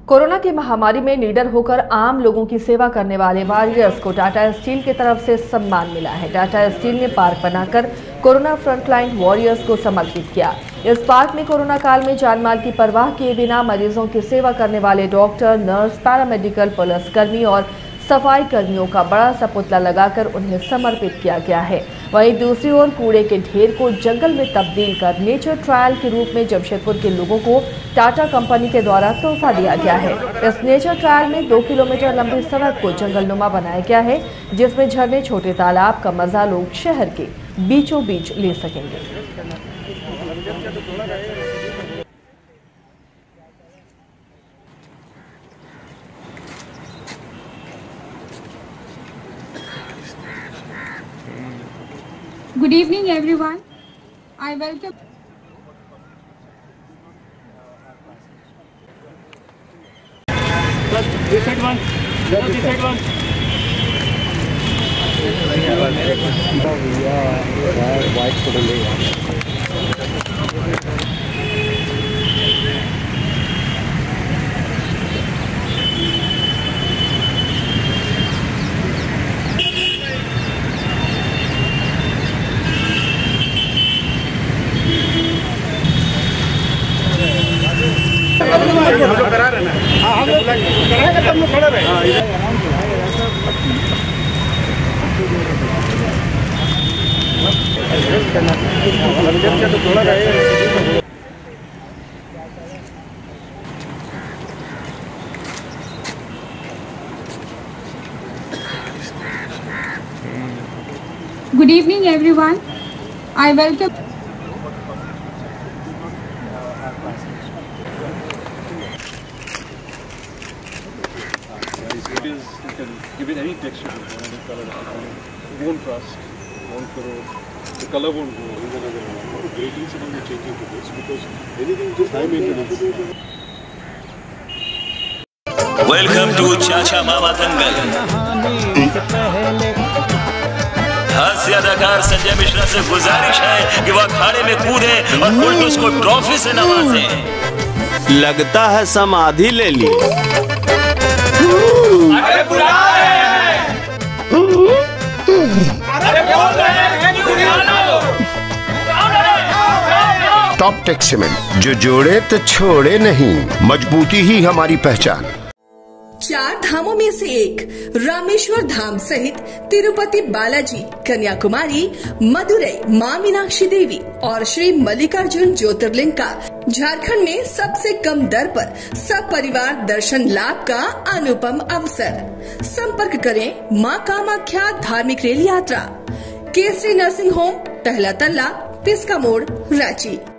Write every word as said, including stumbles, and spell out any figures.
Corona की महामारी में निडर होकर आम लोगों की सेवा करने वाले वॉरियर्स को टाटा स्टील की तरफ से सम्मान मिला है। टाटा स्टील ने पार्क बनाकर कोरोना फ्रंटलाइन वॉरियर्स को समर्पित किया। इस पार्क में कोरोना काल में जानमाल की परवाह किए बिना मरीजों की सेवा करने वाले डॉक्टर, नर्स, पैरामेडिकल, पुलिसकर्मी और सफाई कर्मियों का बड़ा सा पुतला लगाकर उन्हें समर्पित किया गया है। वहीं दूसरी ओर कूड़े के ढेर को जंगल में तब्दील कर नेचर ट्रायल के रूप में जमशेदपुर के लोगों को टाटा कंपनी के द्वारा तोहफा दिया गया है। इस नेचर ट्रायल में दो किलोमीटर लंबी सड़क को जंगलनुमा बनाया गया है, जिसमें झरने, छोटे तालाब का मजा लोग शहर के बीचों बीच ले सकेंगे। Good evening, everyone. I welcome. This side one. This side one. White photo. हम लोग करा रहे हैं ना, हाँ हम लोग कराएंगे तब लोग खड़े रहे। तो थोड़ा रहे। Good evening, everyone. I welcome. It is, you can give it any texture, any color, it won't rust, won't corrode, the color won't go. Even a lot of gradings will be changing to this because anything just high maintenance. Welcome to चाचा मामा दंगल। हास्य अदाकार संजय मिश्रा से गुजारिश है कि वह अखाड़े में कूदे और फुलटूस को ट्रॉफी से नवाजे। लगता है समाधि ले ली। अरे बुला रहे हैं। अरे बोल रहे हैं कि बुला लो। टॉप टेक सीमेंट, जो जोड़े तो छोड़े नहीं, मजबूती ही हमारी पहचान। चार धामों में से एक रामेश्वर धाम सहित तिरुपति बालाजी, कन्याकुमारी, मदुरई माँ मीनाक्षी देवी और श्री मल्लिकार्जुन ज्योतिर्लिंग का झारखंड में सबसे कम दर पर सब परिवार दर्शन लाभ का अनुपम अवसर। संपर्क करें माँ कामाख्या धार्मिक रेल यात्रा, केसरी नर्सिंग होम, पहला तल्ला, पिस्का मोड़, रांची।